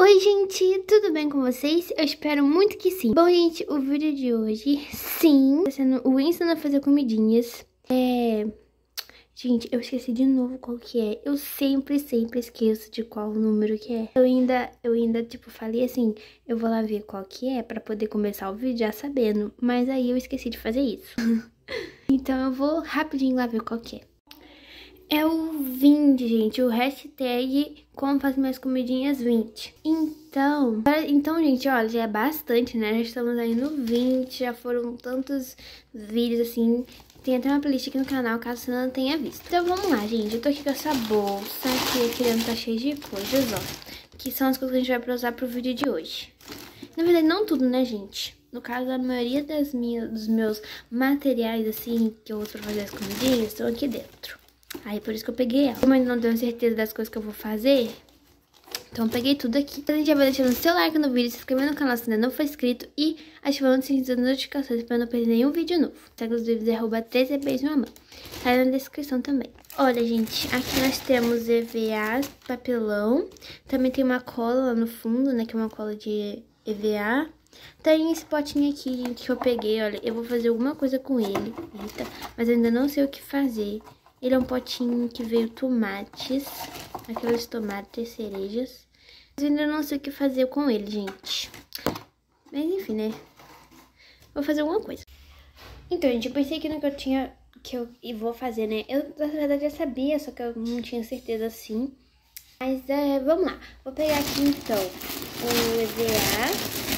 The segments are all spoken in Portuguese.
Oi gente, tudo bem com vocês? Eu espero muito que sim. Bom gente, o vídeo de hoje, sim, tá sendo o ensino a fazer comidinhas. Gente, eu esqueci de novo qual que é. Eu sempre esqueço de qual número que é. Eu ainda, tipo, falei assim, eu vou lá ver qual que é pra poder começar o vídeo já sabendo. Mas aí eu esqueci de fazer isso. Então eu vou rapidinho lá ver qual que é. É o 20, gente, o hashtag como faço minhas comidinhas 20. Então, gente, olha, já é bastante, né? Já estamos aí no 20, já foram tantos vídeos, assim. Tem até uma playlist aqui no canal, caso você não tenha visto. Então, vamos lá, gente. Eu tô aqui com essa bolsa, que aqui dentro tá cheia de coisas, ó. Que são as coisas que a gente vai usar pro vídeo de hoje. Na verdade, não tudo, né, gente? No caso, a maioria dos meus materiais, assim, que eu uso pra fazer as comidinhas, estão aqui dentro. Aí, por isso que eu peguei ela. Como eu ainda não tenho certeza das coisas que eu vou fazer, então eu peguei tudo aqui. A gente já vai deixando seu like no vídeo, se inscrevendo no canal se ainda não for inscrito e ativando o sininho das notificações para não perder nenhum vídeo novo. Segue os vídeos @3EBsMamãe. Tá aí na descrição também. Olha, gente, aqui nós temos EVA, papelão. Também tem uma cola lá no fundo, né, que é uma cola de EVA. Tem esse potinho aqui, gente, que eu peguei, olha, eu vou fazer alguma coisa com ele, eita, mas eu ainda não sei o que fazer. Ele é um potinho que veio tomates, aqueles tomates cerejas. Mas eu ainda não sei o que fazer com ele, gente. Mas enfim, né? Vou fazer alguma coisa. Então, gente, eu pensei que no que eu vou fazer, né? Eu, na verdade, já sabia, só que eu não tinha certeza assim. Mas, vamos lá. Vou pegar aqui, então, o EVA.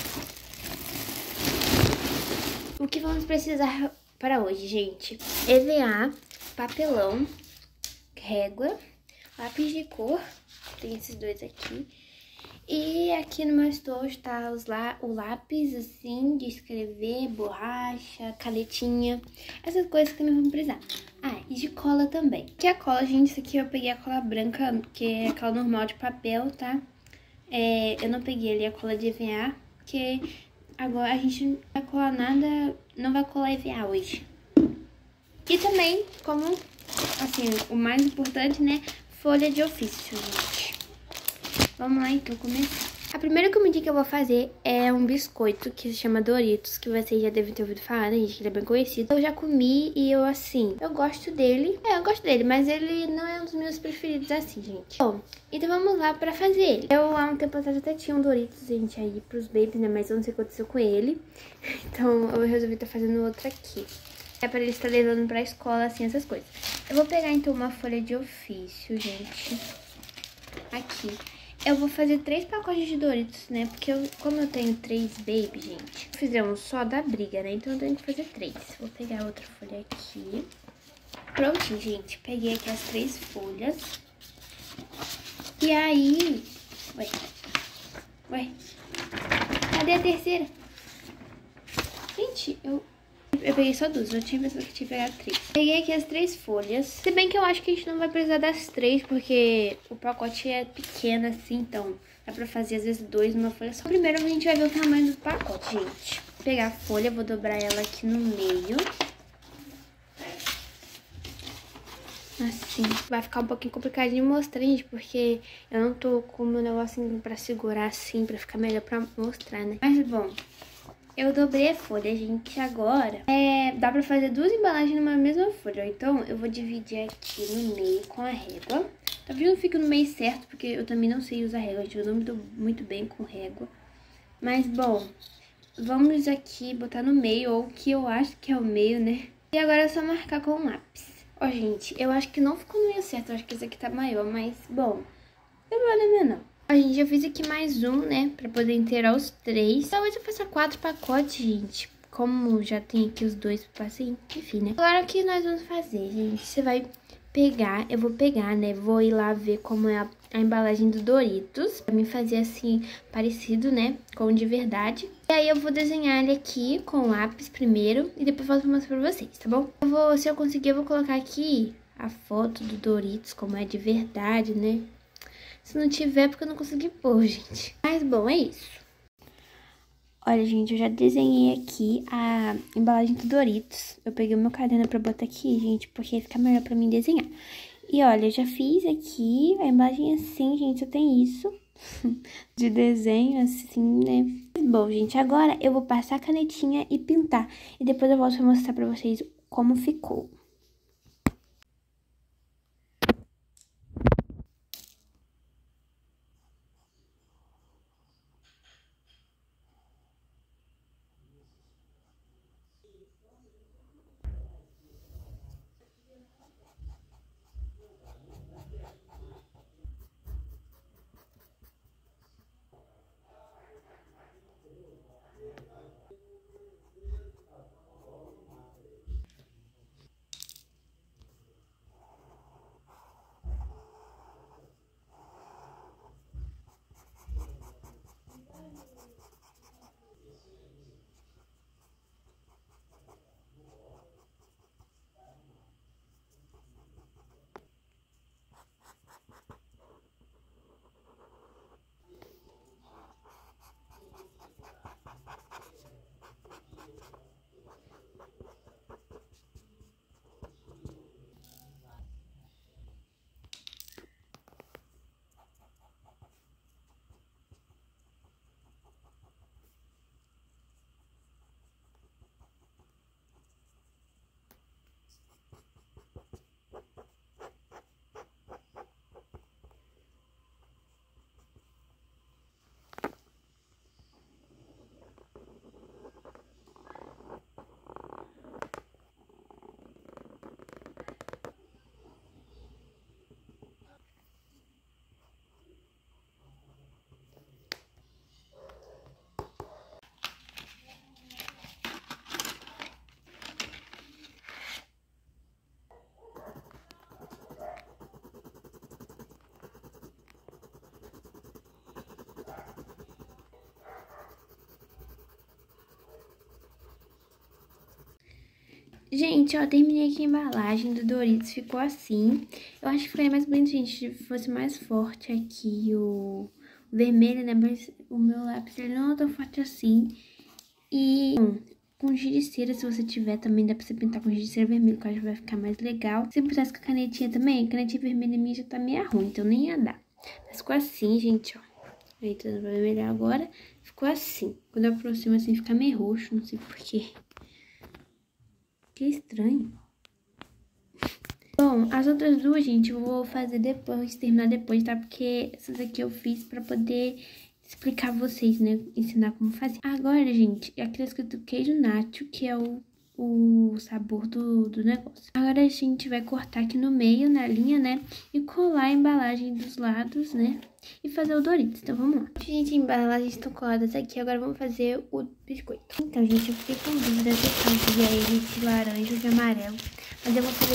O que vamos precisar para hoje, gente? EVA, papelão, régua, lápis de cor, tem esses dois aqui. E aqui no meu estojo tá o lápis, assim, de escrever, borracha, canetinha, essas coisas que também vamos precisar. Ah, e de cola também. Que a cola, gente, isso aqui eu peguei a cola branca, que é a cola normal de papel, tá? Eu não peguei ali a cola de EVA, porque agora a gente não vai colar nada, não vai colar EVA hoje. E também, como, assim, o mais importante, né, folha de ofício, gente. Vamos lá, então, começar. A primeira comidinha que eu vou fazer é um biscoito que se chama Doritos, que vocês já devem ter ouvido falar, né, gente, que ele é bem conhecido. Eu já comi e eu, assim, eu gosto dele. Eu gosto dele, mas ele não é um dos meus preferidos, assim, gente. Bom, então vamos lá pra fazer ele. Eu, há um tempo atrás, até tinha um Doritos, gente, aí pros babies, né, mas eu não sei o que aconteceu com ele. Então, eu resolvi estar fazendo outro aqui. É pra ele estar levando pra escola, assim, essas coisas. Eu vou pegar, então, uma folha de ofício, gente. Aqui. Eu vou fazer 3 pacotes de Doritos, né? Porque como eu tenho 3 baby, gente, fizemos só da briga, né? Então eu tenho que fazer 3. Vou pegar outra folha aqui. Prontinho, gente. Peguei aqui as 3 folhas. E aí... Ué. Cadê a terceira? Gente, eu peguei só 2, eu tinha pensado que tinha pegado 3. Peguei aqui as 3 folhas. Se bem que eu acho que a gente não vai precisar das 3, porque o pacote é pequeno assim, então dá pra fazer às vezes 2 numa folha só. Primeiro a gente vai ver o tamanho do pacote, gente. Vou pegar a folha, vou dobrar ela aqui no meio. Assim, vai ficar um pouquinho complicadinho de mostrar, gente, porque eu não tô com o meu negocinho pra segurar assim, pra ficar melhor pra mostrar, né? Mas bom... Eu dobrei a folha, gente, agora dá pra fazer 2 embalagens numa mesma folha. Então, eu vou dividir aqui no meio com a régua. Talvez não fique no meio certo, porque eu também não sei usar régua, gente. Eu não me dou muito bem com régua. Mas, bom, vamos aqui botar no meio, ou o que eu acho que é o meio, né? E agora é só marcar com um lápis. Ó, gente, eu acho que não ficou no meio certo. Eu acho que esse aqui tá maior, mas, bom, não vale a minha não. A gente já fiz aqui mais um, né, pra poder inteirar os 3. Talvez eu faça 4 pacotes, gente. Como já tem aqui os 2 passinhos, enfim, né. Agora o que nós vamos fazer, gente? Você vai pegar, eu vou pegar, né, vou ir lá ver como é a embalagem do Doritos. Pra mim fazer assim, parecido, né, com o de verdade. E aí eu vou desenhar ele aqui com lápis primeiro e depois eu vou mostrar pra vocês, tá bom? Se eu conseguir, eu vou colocar aqui a foto do Doritos, como é de verdade, né. Se não tiver, porque eu não consegui pôr, gente. Mas, bom, é isso. Olha, gente, eu já desenhei aqui a embalagem do Doritos. Eu peguei o meu caderno pra botar aqui, gente, porque fica melhor pra mim desenhar. E, olha, eu já fiz aqui a embalagem assim, gente, só tem isso. de desenho, assim, né? Bom, gente, agora eu vou passar a canetinha e pintar. E depois eu volto pra mostrar pra vocês como ficou. Gente, ó, terminei aqui a embalagem do Doritos, ficou assim. Eu acho que ficaria mais bonito, gente, se fosse mais forte aqui o vermelho, né? Mas o meu lápis, ele não é tão forte assim. E, bom, com giz de cera, se você tiver, também dá pra você pintar com giz de cera vermelho, que eu acho que vai ficar mais legal. Se pintasse com a canetinha também, a canetinha vermelha minha já tá meio ruim, então nem ia dar. Mas ficou assim, gente, ó. Aí, tá vermelho agora, ficou assim. Quando eu aproximo assim, fica meio roxo, não sei porquê. Que estranho. Bom, as outras duas, gente, eu vou fazer depois, terminar depois, tá? Porque essas aqui eu fiz pra poder explicar a vocês, né? Ensinar como fazer. Agora, gente, aqui tá escrito queijo nacho, que é o sabor do negócio. Agora a gente vai cortar aqui no meio, na linha, né? E colar a embalagem dos lados, né? E fazer o Doritos. Então, vamos lá. Gente, a embalagem estão coladas aqui. Agora vamos fazer o biscoito. Então, gente, eu fiquei com dúvida se eu fazia ele de laranja ou de amarelo. Mas eu vou fazer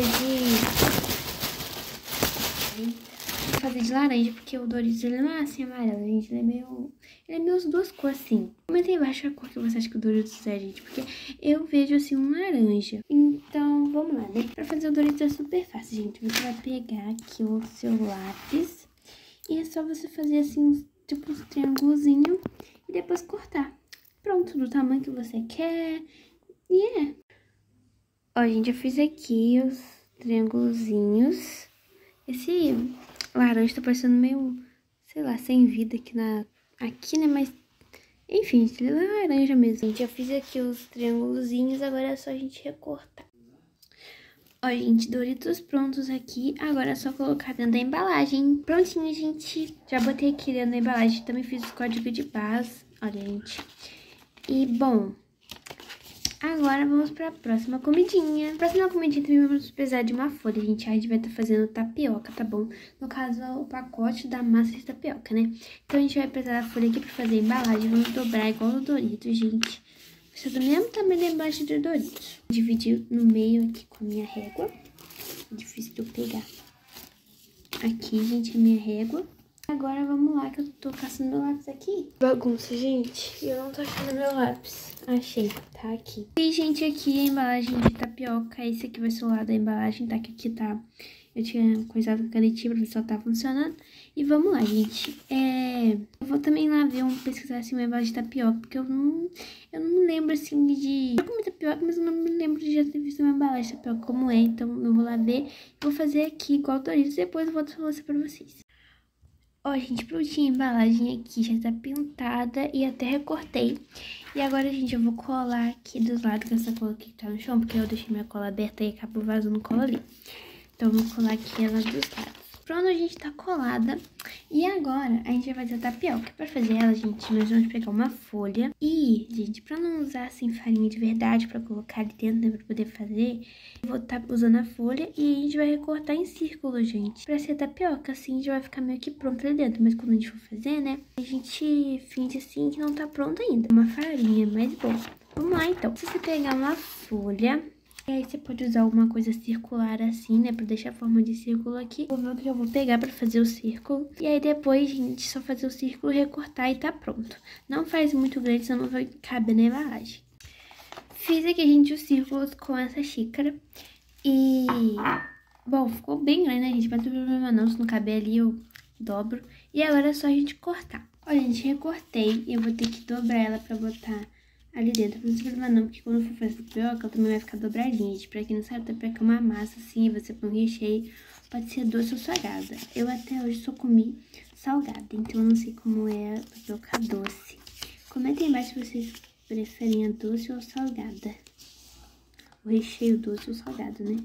de laranja, porque o Doritos, ele não é assim amarelo, gente. Ele é meio as duas cores, assim. Comenta aí embaixo a cor que você acha que o Doritos é, gente. Porque eu vejo, assim, um laranja. Então, vamos lá, né? Pra fazer o Doritos é super fácil, gente. Você vai pegar aqui o seu lápis. E é só você fazer, assim, tipo uns triângulozinhos. E depois cortar. Pronto, do tamanho que você quer. E é. Ó, gente, eu fiz aqui os triângulozinhos. Esse laranja tá parecendo meio, sei lá, sem vida aqui, né? Mas, enfim, ele é laranja mesmo. Gente, eu fiz aqui os triângulozinhos, agora é só a gente recortar. Ó, gente, Doritos prontos aqui. Agora é só colocar dentro da embalagem. Prontinho, gente. Já botei aqui dentro da embalagem. Também fiz o código de barras. Olha, gente. E, bom, agora vamos pra próxima comidinha. Próxima comidinha também vamos precisar de uma folha, gente. A gente vai estar fazendo tapioca, tá bom? No caso, é o pacote da massa de tapioca, né? Então, a gente vai precisar da folha aqui pra fazer a embalagem. Vamos dobrar igual no Doritos, gente. Precisa do mesmo tamanho da embalagem do Doritos. Dividir no meio aqui com a minha régua. Difícil de eu pegar. Aqui, gente, a minha régua. Agora vamos lá, que eu tô caçando meu lápis aqui. Bagunça, gente. Eu não tô achando meu lápis. Achei, tá aqui. E, gente, aqui a embalagem de tapioca. Esse aqui vai ser o lado da embalagem, tá? Que aqui tá... Eu tinha coisado com a canetinha pra ver se ela tá funcionando. E vamos lá, gente. Eu vou também lá ver, pesquisar assim uma embalagem de tapioca. Porque eu não lembro, assim, de... Eu comi tapioca, mas eu não me lembro de já ter visto uma embalagem de tapioca como é. Então, eu vou lá ver. Vou fazer aqui igual o Doritos. Depois eu vou mostrar pra vocês. Ó, gente, prontinha a embalagem aqui, já tá pintada e até recortei. E agora, gente, eu vou colar aqui dos lados com essa cola aqui que tá no chão, porque eu deixei minha cola aberta e acabou vazando cola ali. Então, eu vou colar aqui ela dos lados. Pronto, a gente tá colada. E agora, a gente vai fazer a tapioca. Pra fazer ela, gente, nós vamos pegar uma folha. E, gente, pra não usar, assim, farinha de verdade pra colocar ali dentro, né, pra poder fazer, eu vou estar usando a folha e a gente vai recortar em círculo, gente. Pra ser tapioca, assim, já vai ficar meio que pronto ali dentro. Mas quando a gente for fazer, né, a gente finge, assim, que não tá pronto ainda. Uma farinha, mas bom. Vamos lá, então. Se você pegar uma folha... E aí você pode usar alguma coisa circular assim, né, pra deixar a forma de círculo aqui. Vou ver o que eu vou pegar pra fazer o círculo. E aí depois, gente, só fazer o círculo, recortar e tá pronto. Não faz muito grande, senão não vai caber na embalagem. Fiz aqui, gente, os círculos com essa xícara. E... bom, ficou bem grande, né, gente? Mas não tem problema não, se não caber ali eu dobro. E agora é só a gente cortar. Ó, gente, recortei e eu vou ter que dobrar ela pra botar... ali dentro, não se preocupa não, porque quando for fazer tapioca, ela também vai ficar dobradinha, gente. Pra quem não sabe, tapioca é uma massa assim, você põe um recheio, pode ser doce ou salgada. Eu até hoje só comi salgada, então eu não sei como é a tapioca doce. Comentem embaixo se vocês preferem a doce ou a salgada. O recheio doce ou salgado, né?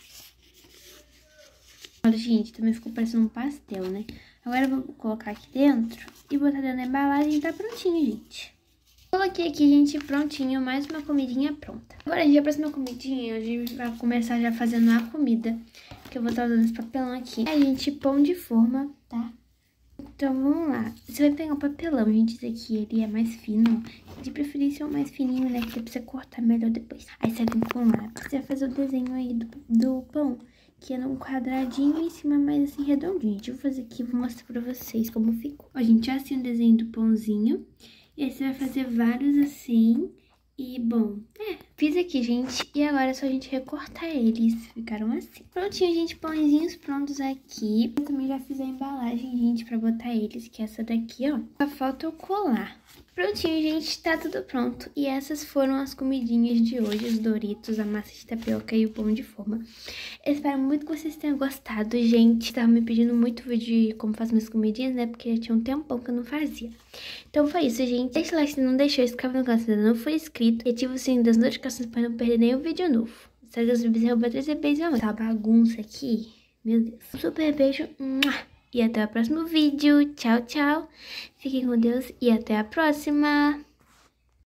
Olha, gente, também ficou parecendo um pastel, né? Agora eu vou colocar aqui dentro e botar dentro da embalagem e tá prontinho, gente. Coloquei aqui, gente, prontinho, mais uma comidinha pronta. Agora, gente, a próxima comidinha, a gente vai começar já fazendo a comida, que eu vou estar usando esse papelão aqui. É, gente, pão de forma, tá? Então, vamos lá. Você vai pegar um papelão, gente, esse aqui, ele é mais fino, de preferência o mais fininho, né, que precisa cortar melhor depois. Aí você vem com lápis, você vai fazer o desenho aí do pão, que é num quadradinho em cima mais assim, redondinho. Gente, eu vou fazer aqui e vou mostrar pra vocês como ficou. Ó, gente, já assim o desenho do pãozinho. E aí você vai fazer vários assim, e bom, fiz aqui, gente, e agora é só a gente recortar eles, ficaram assim. Prontinho, gente, pãezinhos prontos aqui. Eu também já fiz a embalagem, gente, pra botar eles, que é essa daqui, ó. Só falta eu colar. Prontinho, gente, tá tudo pronto. E essas foram as comidinhas de hoje, os Doritos, a massa de tapioca e o pão de forma. Eu espero muito que vocês tenham gostado, gente. Tava me pedindo muito vídeo de como fazer minhas comidinhas, né? Porque já tinha um tempão que eu não fazia. Então foi isso, gente. Deixa o like se não deixou, inscreve no canal se ainda não for inscrito. E ativa o sininho das notificações pra não perder nenhum vídeo novo. Segue os vídeos e arroba 3 beijo, amor. Tá bagunça aqui. Meu Deus. Um super beijo. E até o próximo vídeo. Tchau, tchau. Fiquem com Deus e até a próxima.